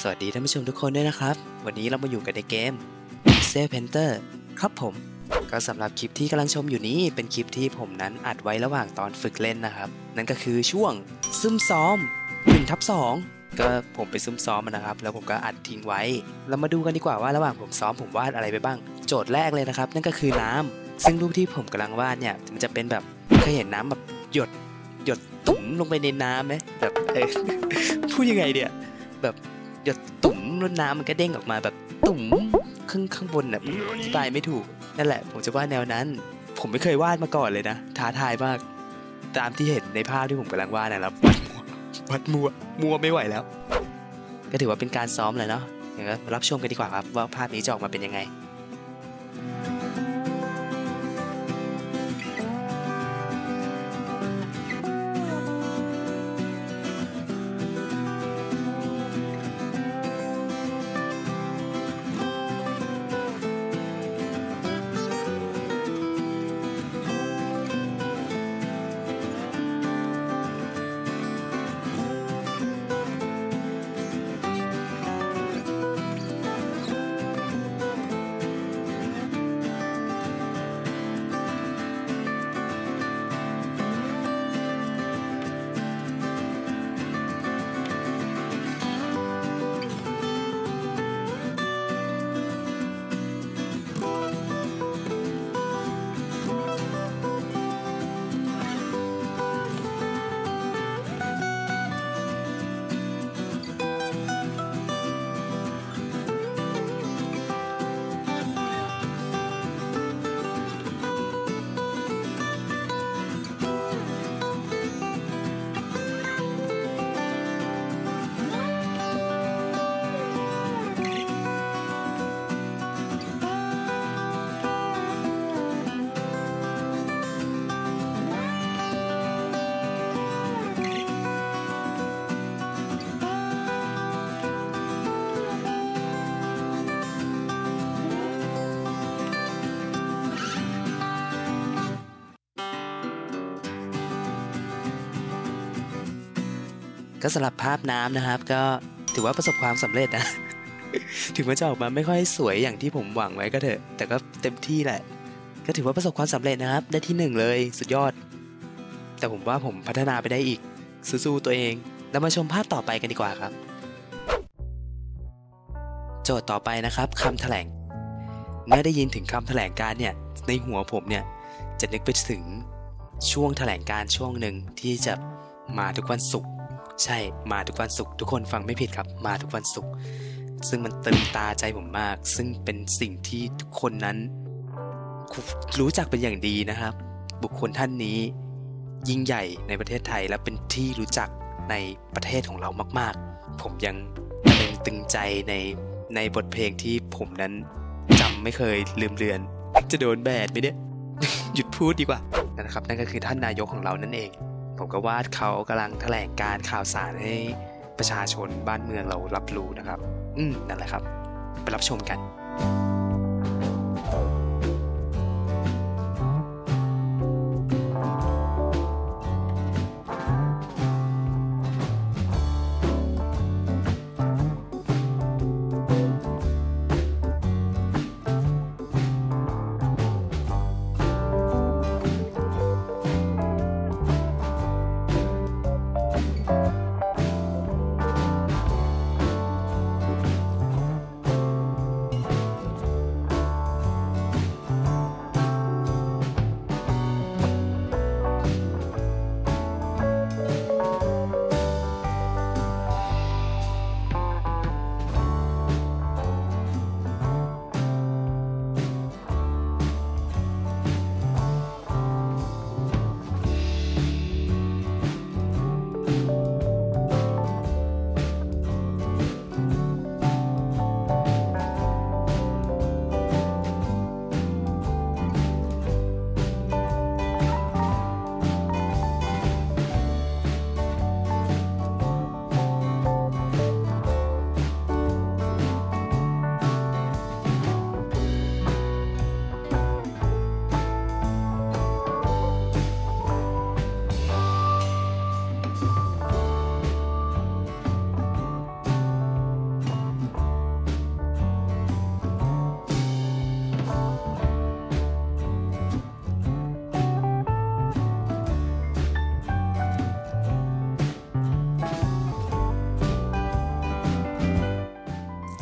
สวัสดีท่านผู้ชมทุกคนด้วยนะครับวันนี้เรามาอยู่กันในเกม Pixel Painter ครับผมก็สำหรับคลิปที่กำลังชมอยู่นี้เป็นคลิปที่ผมนั้นอัดไว้ระหว่างตอนฝึกเล่นนะครับนั่นก็คือช่วงซุ่มซ้อม 1/2 ก็ผมไปซุ่มซ้อมนะครับแล้วผมก็อัดทิ้งไว้เรามาดูกันดีกว่าว่าระหว่างผมซ้อมผมวาดอะไรไปบ้างโจทย์แรกเลยนะครับนั่นก็คือน้ำซึ่งรูปที่ผมกำลังวาดเนี่ยมันจะเป็นแบบเคยเห็นน้ำแบบหยดตุ๋มลงไปในน้ำไหมแบบพูดยังไงเนี่ยแบบหยดตุ๋มแล้วน้ำมันก็เด้งออกมาแบบตุ๋มข้างบนน่ะอธิบายไม่ถูกนั่นแหละผมจะวาดแนวนั้นผมไม่เคยวาดมาก่อนเลยนะท้าทายมากตามที่เห็นในภาพที่ผมกำลังวาดนะครับวาดมัวไม่ไหวแล้วก็ถือว่าเป็นการซ้อมเลยเนาะอย่างนั้นรับชมกันดีกว่าครับว่าภาพนี้จะออกมาเป็นยังไงก็สำหรับภาพน้ำนะครับก็ถือว่าประสบความสำเร็จนะ ถึงมันจะออกมาไม่ค่อยสวยอย่างที่ผมหวังไว้ก็เถอะแต่ก็เต็มที่แหละก็ถือว่าประสบความสำเร็จนะครับได้ที่1เลยสุดยอดแต่ผมว่าผมพัฒนาไปได้อีกสู้ๆตัวเองเรามาชมภาพต่อไปกันดีกว่าครับโจทย์ต่อไปนะครับคำแถลงเมื่อได้ยินถึงคำแถลงการเนี่ยในหัวผมเนี่ยจะนึกไปถึงช่วงแถลงการช่วงหนึ่งที่จะมาทุกวันศุกร์ใช่มาทุกวันศุกร์ทุกคนฟังไม่ผิดครับมาทุกวันศุกร์ซึ่งมันตึงตาใจผมมากซึ่งเป็นสิ่งที่ทุกคนนั้นรู้จักเป็นอย่างดีนะครับบุคคลท่านนี้ยิ่งใหญ่ในประเทศไทยและเป็นที่รู้จักในประเทศของเรามากๆผมยังตึงใจในบทเพลงที่ผมนั้นจำไม่เคยลืมเลือนจะโดนแบนไหมเนี่ย หยุดพูดดีกว่านะครับนั่นก็คือท่านนายกของเรานั่นเองผมก็วาดเขากำลังแถลงการข่าวสารให้ประชาชนบ้านเมืองเรารับรู้นะครับนั่นแหละครับไปรับชมกัน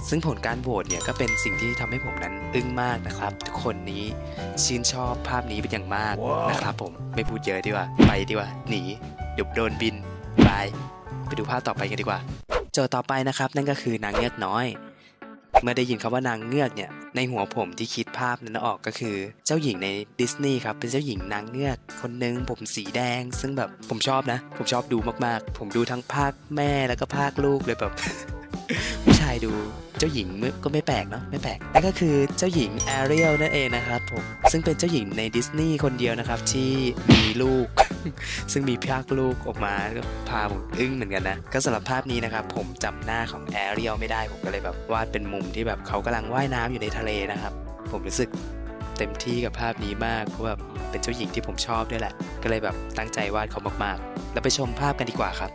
ซึ่งผลการโหวตเนี่ยก็เป็นสิ่งที่ทำให้ผมนั้นอึ้งมากนะครับทุกคนนี้ชื่นชอบภาพนี้เป็นอย่างมากนะครับผมไม่พูดเยอะดีกว่าไปดีกว่าหนีเดี๋ยวโดนบินไปดูภาพต่อไปกันดีกว่าโจทย์ต่อไปนะครับนั่นก็คือนางเงือกน้อยเมื่อได้ยินคำว่านางเงือกเนี่ยในหัวผมที่คิดภาพนั้นออกก็คือเจ้าหญิงในดิสนีย์ครับเป็นเจ้าหญิงนางเงือกคนนึงผมสีแดงซึ่งแบบผมชอบนะผมชอบดูมากๆผมดูทั้งภาคแม่แล้วก็ภาคลูกเลยแบบ ผู้ชายดูเจ้าหญิงก็ไม่แปลกเนาะไม่แปลกนั่นก็คือเจ้าหญิงแอเรียลนั่นเองนะครับผมซึ่งเป็นเจ้าหญิงในดิสนีย์คนเดียวนะครับที่มีลูก ซึ่งมีภาคลูกออกมาก็พาผมอึ้งเหมือนกันนะก็สำหรับภาพนี้นะครับผมจำหน้าของแอเรียลไม่ได้ผมก็เลยแบบวาดเป็นมุมที่แบบเขากำลังว่ายน้ำอยู่ในทะเลนะครับผมรู้สึกเต็มที่กับภาพนี้มากเพราะแบบเป็นเจ้าหญิงที่ผมชอบด้วยแหละก็เลยแบบตั้งใจวาดเขามากๆแล้วไปชมภาพกันดีกว่าครับ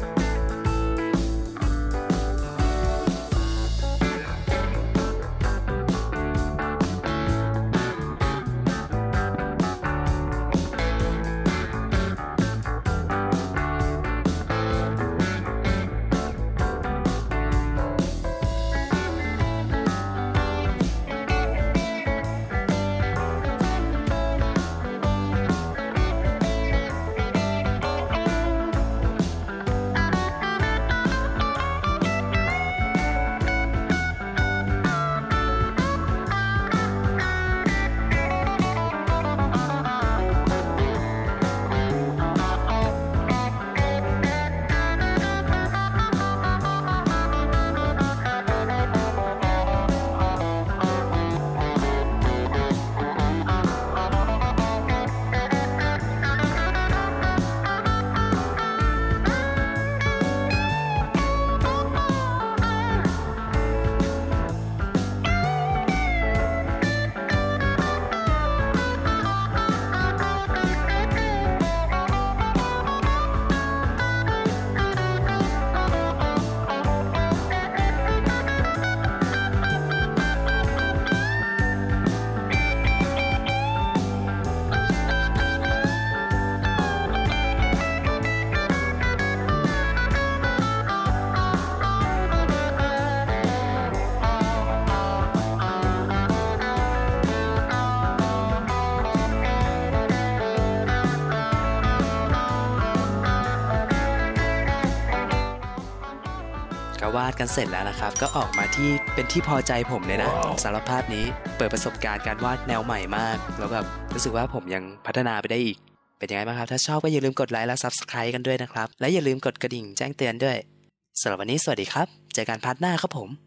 ก็วาดกันเสร็จแล้วนะครับก็ออกมาที่เป็นที่พอใจผมเลยนะสำหรับภาพนี้เปิดประสบการณ์การวาดแนวใหม่มากแล้วแบบรู้สึกว่าผมยังพัฒนาไปได้อีกเป็นยังไงบ้างครับถ้าชอบก็อย่าลืมกดไลค์และ Subscribe กันด้วยนะครับและอย่าลืมกดกระดิ่งแจ้งเตือนด้วยสำหรับวันนี้สวัสดีครับเจอกันพาร์ทหน้าครับผม